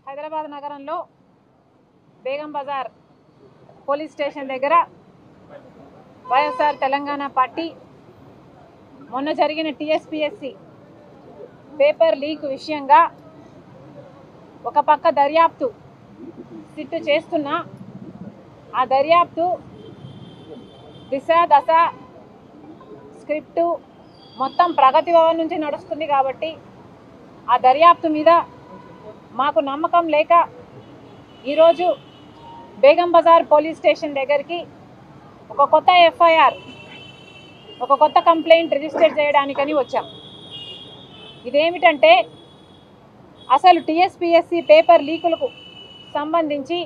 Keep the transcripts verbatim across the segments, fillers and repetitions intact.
హైదరాబాద్ నగరంలో Begum Bazar police station దగ్గర YSR Telangana party మొన్న జరిగిన టీఎస్పీఎస్సీ పేపర్ లీక్ విషయంగా ఒక పక్క దర్యాప్తు సిట్టు చేస్తున్నా ఆ దర్యాప్తు దిశ దశ స్క్రిప్టు మొత్తం ప్రగతి భవన్ నుంచి నడుస్తుంది కాబట్టి ఆ దర్యాప్తు మీద మాకు నమ్మకం లేక ఈరోజు బేగం బజార్ పోలీస్ స్టేషన్ దగ్గరికి ఒక కొత్త ఎఫ్ఐఆర్ ఒక కొత్త కంప్లైంట్ రిజిస్టర్ చేయడానికని వచ్చాం. ఇదేమిటంటే అసలు టీఎస్పీఎస్సీ పేపర్ లీకులకు సంబంధించి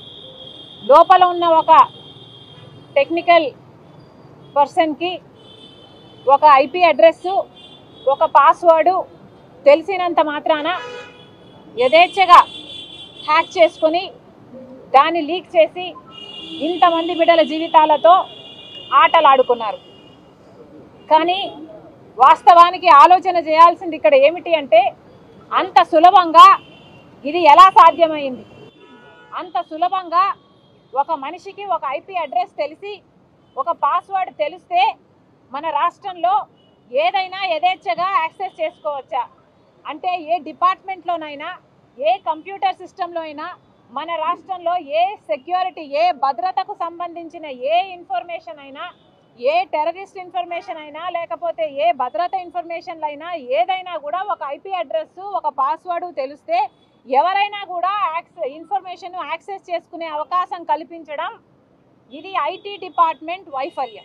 లోపల ఉన్న ఒక టెక్నికల్ పర్సన్కి ఒక ఐపీ అడ్రస్సు ఒక పాస్వర్డు తెలిసినంత మాత్రాన యథేచ్ఛగా హ్యాక్ చేసుకొని దాన్ని లీక్ చేసి ఇంతమంది బిడ్డల జీవితాలతో ఆటలాడుకున్నారు. కానీ వాస్తవానికి ఆలోచన చేయాల్సింది ఇక్కడ ఏమిటి అంటే అంత సులభంగా ఇది ఎలా సాధ్యమైంది? అంత సులభంగా ఒక మనిషికి ఒక ఐపీ అడ్రస్ తెలిసి ఒక పాస్వర్డ్ తెలిస్తే మన రాష్ట్రంలో ఏదైనా యథేచ్ఛగా యాక్సెస్ చేసుకోవచ్చా? అంటే ఏ డిపార్ట్మెంట్లోనైనా ఏ కంప్యూటర్ సిస్టంలో అయినా మన రాష్ట్రంలో ఏ సెక్యూరిటీ ఏ భద్రతకు సంబంధించిన ఏ ఇన్ఫర్మేషన్ అయినా ఏ టెర్రరిస్ట్ ఇన్ఫర్మేషన్ అయినా లేకపోతే ఏ భద్రత ఇన్ఫర్మేషన్లు అయినా ఏదైనా కూడా ఒక ఐపీ అడ్రస్ ఒక పాస్వర్డ్ తెలిస్తే ఎవరైనా కూడా యాక్సెస్ ఇన్ఫర్మేషన్ యాక్సెస్ చేసుకునే అవకాశం కల్పించడం ఇది ఐటీ డిపార్ట్మెంట్ వైఫల్యం.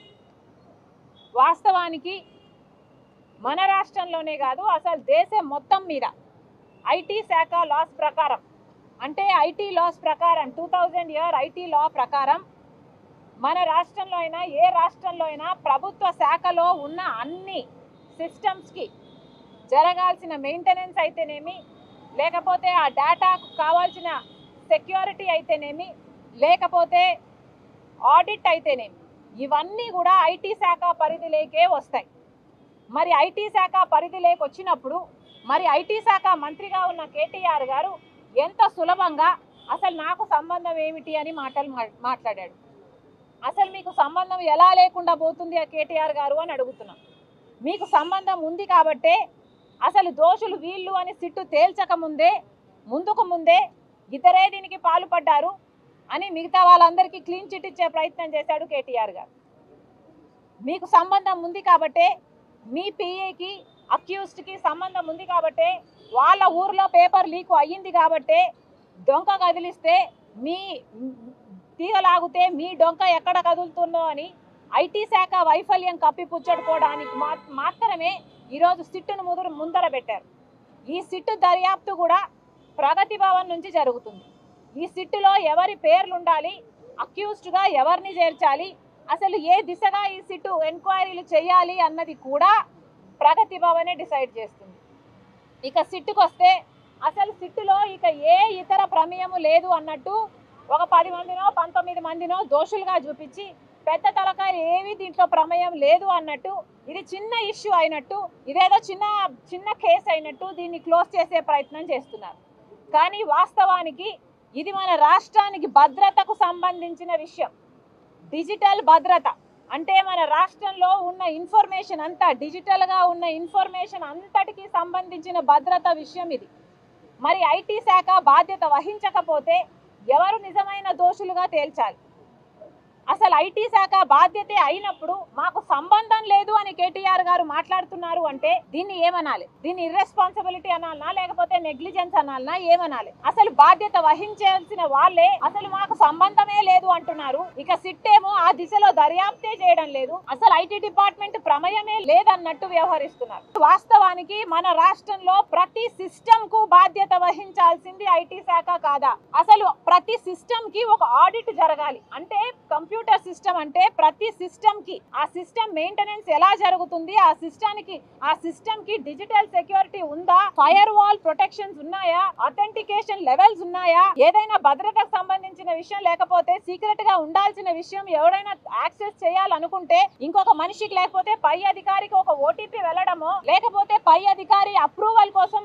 వాస్తవానికి మన రాష్ట్రంలోనే కాదు అసలు దేశం మొత్తం మీద ఐటీ శాఖ లాస్ ప్రకారం అంటే ఐటీ లాస్ ప్రకారం two thousand year IT law ప్రకారం మన రాష్ట్రంలో అయినా ఏ రాష్ట్రంలో అయినా ప్రభుత్వ శాఖలో ఉన్న అన్ని సిస్టమ్స్కి జరగాల్సిన మెయింటెనెన్స్ అయితేనేమి లేకపోతే ఆ డేటాకు కావాల్సిన సెక్యూరిటీ అయితేనేమి లేకపోతే ఆడిట్ అయితేనేమి ఇవన్నీ కూడా ఐటీ శాఖ పరిధిలోకే వస్తాయి. మరి ఐటీ శాఖ పరిధిలోకి వచ్చినప్పుడు మరి ఐటీ శాఖ మంత్రిగా ఉన్న కేటీఆర్ గారు ఎంత సులభంగా అసలు నాకు సంబంధం ఏమిటి అని మాటలు మాట్లాడాడు. అసలు మీకు సంబంధం ఎలా లేకుండా పోతుంది ఆ కేటీఆర్ గారు అని అడుగుతున్నాం. మీకు సంబంధం ఉంది కాబట్టే అసలు దోషులు వీళ్ళు అని సిట్టు తేల్చక ముందే ముందుకు ముందే ఇతరే దీనికి పాల్పడ్డారు అని మిగతా వాళ్ళందరికీ క్లీన్ చిట్ ఇచ్చే ప్రయత్నం చేశాడు కేటీఆర్ గారు. మీకు సంబంధం ఉంది కాబట్టే మీ పిఏకి అక్యూజ్డ్కి సంబంధం ఉంది కాబట్టే వాళ్ళ ఊర్లో పేపర్ లీక్ అయ్యింది కాబట్టే డొంక కదిలిస్తే మీ తీగలాగితే మీ డొంక ఎక్కడ కదులుతుందో అని ఐటీ శాఖ వైఫల్యం కప్పిపుచ్చడుకోవడానికి మాత్రమే ఈరోజు సిట్టును ముదురు ముందర పెట్టారు. ఈ సిట్టు దర్యాప్తు కూడా ప్రగతి భవన్ నుంచి జరుగుతుంది. ఈ సిట్టులో ఎవరి పేర్లు ఉండాలి, అక్యూజ్డ్గా ఎవరిని చేర్చాలి, అసలు ఏ దిశగా ఈ సిట్టు ఎంక్వైరీలు చేయాలి అన్నది కూడా ప్రగతి భవనే డిసైడ్ చేస్తుంది. ఇక సిట్టుకు వస్తే అసలు సిట్టులో ఇక ఏ ఇతర ప్రమేయము లేదు అన్నట్టు ఒక పది మందినో పంతొమ్మిది మందినో దోషులుగా చూపించి పెద్ద తలకాయలు ఏవి దీంట్లో ప్రమేయం లేదు అన్నట్టు ఇది చిన్న ఇష్యూ అయినట్టు ఇదేదో చిన్న చిన్న కేసు అయినట్టు దీన్ని క్లోజ్ చేసే ప్రయత్నం చేస్తున్నారు. కానీ వాస్తవానికి ఇది మన రాష్ట్రానికి భద్రతకు సంబంధించిన విషయం. డిజిటల్ భద్రత అంటే మన రాష్ట్రంలో ఉన్న ఇన్ఫర్మేషన్ అంతా డిజిటల్గా ఉన్న ఇన్ఫర్మేషన్ అంతటికి సంబంధించిన భద్రత విషయం ఇది. మరి ఐటీ శాఖ బాధ్యత వహించకపోతే ఎవరు నిజమైన దోషులుగా తేల్చాలి? అసలు ఐటీ శాఖ బాధ్యతే అయినప్పుడు మాకు సంబంధం లేదు అని కేటీఆర్ గారు మాట్లాడుతున్నారు అంటే దీన్ని ఏమనాలి? దీన్ని ఇర్రెస్పాన్సిబిలిటీ అనాలనా లేకపోతే నెగ్లిజెన్స్ అనాలనా ఏమనాలి? అసలు బాధ్యత వహించాల్సిన వాళ్ళే అసలు మాకు సంబంధమే లేదు అంటున్నారు. ఇక సిట్టేమో ఆ దిశలో దర్యాప్తే చేయడం లేదు. అసలు ఐటీ డిపార్ట్మెంట్ ప్రమేయమే లేదన్నట్టు వ్యవహరిస్తున్నారు. వాస్తవానికి మన రాష్ట్రంలో ప్రతి సిస్టమ్ కు బాధ్యత వహించాల్సింది ఐటీ శాఖ కాదా? అసలు ప్రతి సిస్టమ్ కి ఒక ఆడిట్ జరగాలి. అంటే కంప్యూటర్ కంప్యూటర్ సిస్టమ్ అంటే ప్రతి సిస్టమ్ కి ఆ సిస్టమ్ మెయింటెనెన్స్ ఎలా జరుగుతుంది, ఆ సిస్టమ్ కి ఆ సిస్టమ్ కి డిజిటల్ సెక్యూరిటీ ఉందా, ఫైర్ వాల్ ప్రొటెక్షన్స్ ఉన్నాయా, అథెంటికేషన్ లెవెల్స్ ఉన్నాయా, ఏదైనా భద్రతకు సంబంధించిన విషయం లేకపోతే సీక్రెట్ గా ఉండాల్సిన విషయం ఎవరైనా యాక్సెస్ చేయాలనుకుంటే ఇంకొక మనిషికి లేకపోతే పై అధికారికి ఒక ఓటీపీ వెళ్ళడమో లేకపోతే పై అధికారి అప్రూవల్ కోసం ఒక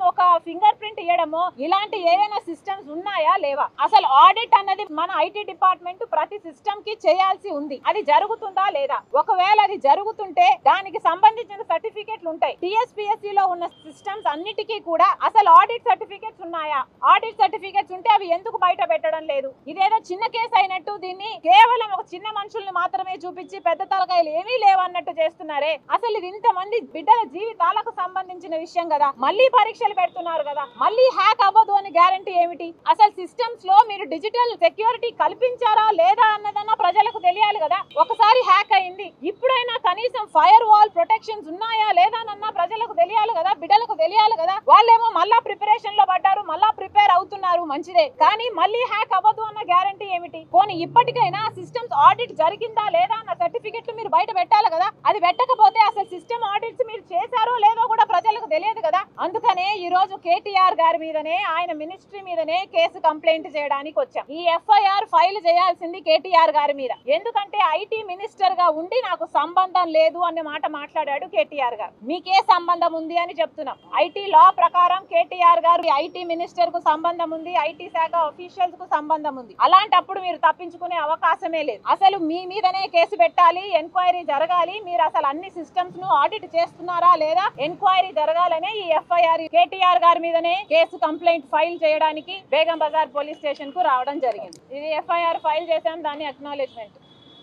ఫింగర్ ప్రింట్ ఇవ్వడమో ఇలాంటి ఏవైనా సిస్టమ్స్ ఉన్నాయా లేవా? అసలు ఆడిట్ అన్నది మన ఐటీ డిపార్ట్మెంట్ ప్రతి సిస్టమ్ కి చేయాల్సి ఉంది. అది జరుగుతుందా లేదా? ఒకవేళ అది జరుగుతుంటే దానికి సంబంధించిన సర్టిఫికెట్లు ఉంటాయి. టీఎస్పీఎస్సీ లో ఉన్న సిస్టమ్స్ అన్నిటికీ కూడా అసలు ఆడిట్ సర్టిఫికెట్స్ ఉన్నాయా? ఆడిట్ సర్టిఫికెట్స్ ఉంటే అవి ఎందుకు బయట పెట్టడం లేదు? ఇదేదో చిన్న కేసు అయినట్టు దీన్ని కేవలం ఒక చిన్న మనుషుల్ని మాత్రమే చూపించి పెద్ద తలకాయలు ఏమీ లేవన్నట్టు చేస్తున్నారే. అసలు ఇది ఇంతమంది బిడ్డల జీవితాలకు సంబంధించిన విషయం కదా. మళ్ళీ పరీక్షలు పెడుతున్నారు కదా, మళ్ళీ హ్యాక్ అవ్వదు అని గ్యారంటీ ఏమిటి? అసలు సిస్టమ్స్ లో మీరు డిజిటల్ సెక్యూరిటీ కల్పించారా లేదా అన్నదన్నా ప్రజలకు తెలియాలి కదా. ఒకసారి హ్యాక్ అయింది, ఇప్పుడైనా కనీసం ఫైర్ వాల్ ప్రొటెక్షన్స్ ఉన్నాయా లేదా అన్న ప్రజలకు తెలియాలి కదా, బిడ్డలకు తెలియాలి కదా. వాళ్ళేమో మళ్ళా ప్రిపరేషన్ లో పడ్డారు, మళ్ళా ప్రిపేర్ అవుతున్నారు, మంచిదే. కానీ మళ్ళీ హ్యాక్ అవ్వదు అన్న గ్యారంటీ ఏమిటి? పోనీ ఇప్పటికైనా సిస్టమ్స్ ఆడిట్ జరిగిందా లేదా అన్న సర్టిఫికెట్లు మీరు బయట పెట్టాలి కదా. అది పెట్టకపోతే అసలు సిస్టమ్ ఆడిట్స్ మీరు చేశారో లేదో కూడా ప్రజలకు తెలియదు కదా. అందుకనే ఈ రోజు కేటీఆర్ గారి మీదనే, ఆయన మినిస్ట్రీ మీదనే కేసు కంప్లైంట్ చేయడానికి వచ్చాం. ఈ ఎఫ్ఐఆర్ ఫైల్ చేయాల్సింది కేటీఆర్ గారి మీద. ఎందుకంటే ఐటీ మినిస్టర్ గా ఉండి నాకు సంబంధం లేదు అనే మాట మాట్లాడాడు కేటీఆర్ గారు. మీకే సంబంధం ఉంది అని చెప్తున్నాం. ఐటీ లా ప్రకారం కేటీఆర్ గారు ఐటీ మినిస్టర్ కు సంబంధం ఉంది, ఐటీ శాఖ ఆఫీషియల్స్ కు సంబంధం ఉంది. అలాంటప్పుడు మీరు తప్పించుకునే అవకాశమే లేదు. అసలు మీ మీదనే కేసు పెట్టాలి, ఎంక్వైరీ జరగాలి. మీరు అసలు అన్ని సిస్టమ్స్ ను ఆడిట్ చేస్తున్నారా లేదా ఎంక్వైరీ జరగాలనే ఈ ఎఫ్ఐఆర్ కేటీఆర్ గారి మీదనే కేసు కంప్లైంట్ ఫైల్ చేయడానికి బేగం బజార్ పోలీస్ స్టేషన్ కు రావడం జరిగింది. ఇది ఎఫ్ఐఆర్ ఫైల్ చేశాం, దాని అక్నాలెడ్జ్మెంట్.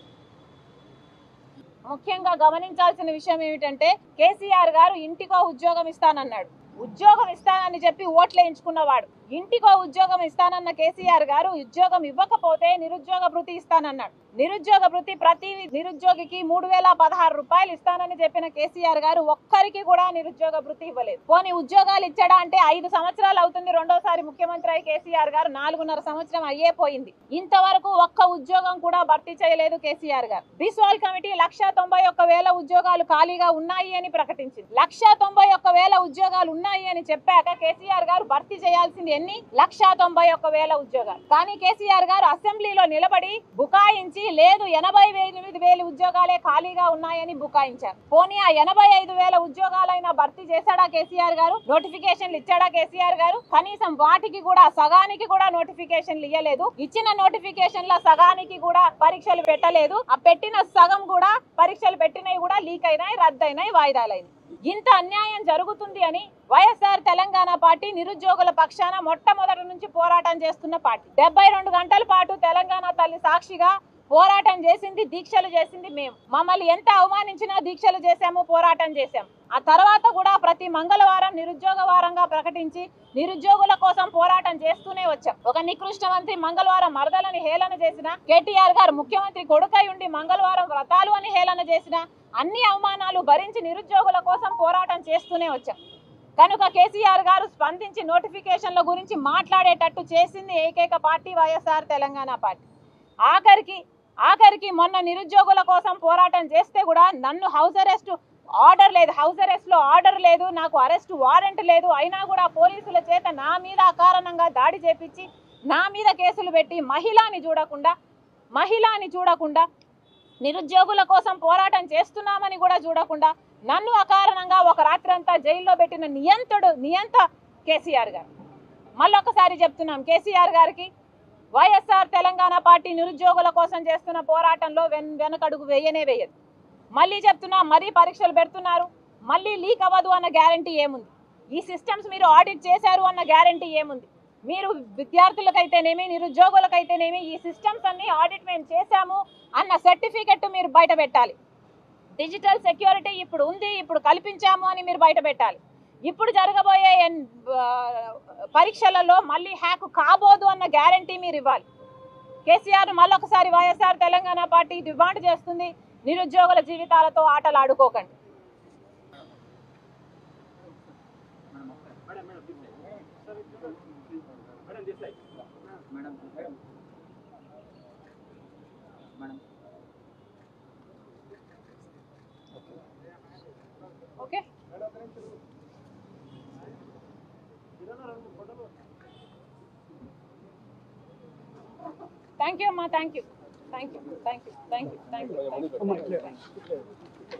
ముఖ్యంగా గమనించాల్సిన విషయం ఏమిటంటే కేసీఆర్ గారు ఇంటికో ఉద్యోగం ఇస్తానన్నాడు. ఉద్యోగం ఇస్తానని చెప్పి ఓట్లు వేయించుకున్నవాడు. ఇంటికో ఉద్యోగం ఇస్తానన్న కేసీఆర్ గారు ఉద్యోగం ఇవ్వకపోతే నిరుద్యోగ భృతి ఇస్తానన్నాడు. నిరుద్యోగ భృతి ప్రతి నిరుద్యోగికి మూడు వేల పదహారు రూపాయలు ఇస్తానని చెప్పిన కేసీఆర్ గారు ఒక్కరికి కూడా నిరుద్యోగ భృతి ఇవ్వలేదు. పోనీ ఉద్యోగాలు ఇచ్చాడా అంటే ఐదు సంవత్సరాలు అవుతుంది రెండోసారి ముఖ్యమంత్రి అయి కేసీఆర్ గారు, నాలుగున్నర సంవత్సరం అయ్యే పోయింది. ఇంతవరకు ఒక్క ఉద్యోగం కూడా భర్తీ చేయలేదు కేసీఆర్ గారు. బిస్వాల్ కమిటీ లక్ష తొంభై ఒక్క వేల ఉద్యోగాలు ఖాళీగా ఉన్నాయి అని ప్రకటించింది. లక్ష తొంభై ఒక్క వేల ఉద్యోగాలు ఉన్నాయి అని చెప్పాక కేసీఆర్ గారు భర్తీ చేయాల్సింది ఎన్ని? లక్ష తొంభై ఒక్క వేల ఉద్యోగాలు. కానీ కేసీఆర్ గారు అసెంబ్లీలో నిలబడి బుకాయించి లేదు ఎనభై ఎనిమిది వేల ఉద్యోగాలే ఖాళీగా ఉన్నాయని బుకాయించారు. పోనీ ఆ ఎనభై ఐదు వేల ఉద్యోగాలైనా భర్తీ చేశాడా కేసీఆర్ గారు? నోటిఫికేషన్లు ఇచ్చాడా కేసీఆర్ గారు? కనీసం వాటికి కూడా సగానికి కూడా నోటిఫికేషన్లు ఇవ్వలేదు. ఇచ్చిన నోటిఫికేషన్ల సగానికి కూడా పరీక్షలు పెట్టలేదు. ఆ పెట్టిన సగం కూడా పరీక్షలు పెట్టినవి కూడా లీక్ అయినాయి, రద్దయినాయి, వాయిదాలైనాయి. ఇంత అన్యాయం జరుగుతుంది అని వైఎస్ఆర్ తెలంగాణ పార్టీ నిరుద్యోగుల పక్షాన మొట్టమొదటి నుంచి పోరాటం చేస్తున్న పార్టీ. డెబ్బై రెండు గంటల పాటు తెలంగాణ తల్లి సాక్షిగా పోరాటం చేసింది, దీక్షలు చేసింది మేము. మమ్మల్ని ఎంత అవమానించినా దీక్షలు చేశాము, పోరాటం చేశాము. ఆ తర్వాత కూడా ప్రతి మంగళవారం నిరుద్యోగ వారంగా ప్రకటించి నిరుద్యోగుల కోసం పోరాటం చేస్తూనే వచ్చాం. ఒక నికృష్ట మంత్రి మంగళవారం మరదలని హేళన చేసిన, కేటీఆర్ గారు ముఖ్యమంత్రి కొడుకై ఉండి మంగళవారం వ్రతాలు అని హేళన చేసిన, అన్ని అవమానాలు భరించి నిరుద్యోగుల కోసం పోరాటం చేస్తూనే వచ్చాం. కనుక కేసీఆర్ గారు స్పందించి నోటిఫికేషన్ల గురించి మాట్లాడేటట్టు చేసింది ఏకైక పార్టీ వైఎస్ఆర్ తెలంగాణ పార్టీ. ఆఖరికి ఆఖరికి మొన్న నిరుద్యోగుల కోసం పోరాటం చేస్తే కూడా నన్ను హౌస్ అరెస్ట్ ఆర్డర్ లేదు, హౌస్ అరెస్ట్ లో ఆర్డర్ లేదు, నాకు అరెస్ట్ వారెంట్ లేదు, అయినా కూడా పోలీసుల చేత నా మీద అకారణంగా దాడి చేపించి నా మీద కేసులు పెట్టి మహిళని చూడకుండా మహిళని చూడకుండా నిరుద్యోగుల కోసం పోరాటం చేస్తున్నామని కూడా చూడకుండా నన్ను అకారణంగా ఒక రాత్రి అంతా జైల్లో పెట్టిన నియంతుడు నియంత కేసీఆర్ గారు. మళ్ళొకసారి చెప్తున్నాం, కేసీఆర్ గారికి వైఎస్ఆర్ తెలంగాణ పార్టీ నిరుద్యోగుల కోసం చేస్తున్న పోరాటంలో వెన్ వెనకడుగు వేయనే వేయదు. మళ్ళీ చెప్తున్నా, మరీ పరీక్షలు పెడుతున్నారు, మళ్ళీ లీక్ అవ్వదు అన్న గ్యారంటీ ఏముంది? ఈ సిస్టమ్స్ మీరు ఆడిట్ చేశారు అన్న గ్యారంటీ ఏముంది? మీరు విద్యార్థులకైతేనేమి నిరుద్యోగులకైతేనేమి ఈ సిస్టమ్స్ అన్ని ఆడిట్ మేము చేశాము అన్న సర్టిఫికెట్ మీరు బయట పెట్టాలి. డిజిటల్ సెక్యూరిటీ ఇప్పుడు ఉంది, ఇప్పుడు కల్పించాము అని మీరు బయట పెట్టాలి. ఇప్పుడు జరగబోయే పరీక్షలలో మళ్ళీ హ్యాక్ కాబోదు అన్న గ్యారంటీ మీరు ఇవ్వాలి. కేసీఆర్ మళ్ళొకసారి వైఎస్ఆర్ తెలంగాణ పార్టీ డిమాండ్ చేస్తుంది, నిరుద్యోగుల జీవితాలతో ఆటలు ఆడుకోకండి. ఓకే, థ్యాంక్ యూ అమ్మా, thank you thank you thank you thank you thank you thank you.